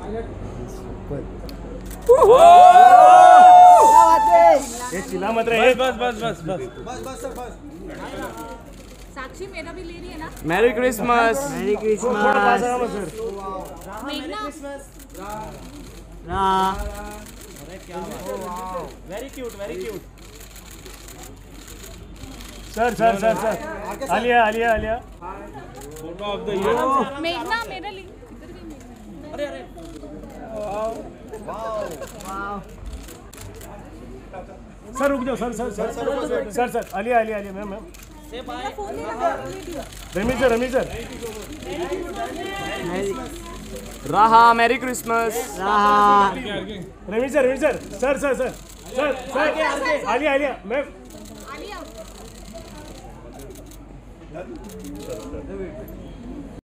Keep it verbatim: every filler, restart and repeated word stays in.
ये चिल्ला मत रहे। बस बस बस बस बस बस सर बस। साक्षी मेरा भी ले रही है ना। Merry Christmas. मैरी थोड़ा पास आना मत सर। मेघना very cute very cute. Sir sir sir sir Alia Alia Alia photo of the year. मेघना मेरा ले इधर भी मेघना। अरे अरे सर रुक जाओ sir sir sir sir sir Alia Alia Alia ma'am ma'am phone ले लगा Rami sir Rami sir Raha merry Christmas. Raha Rami sir Rami sir sir sir sir sir sir Alia Alia ma'am Alia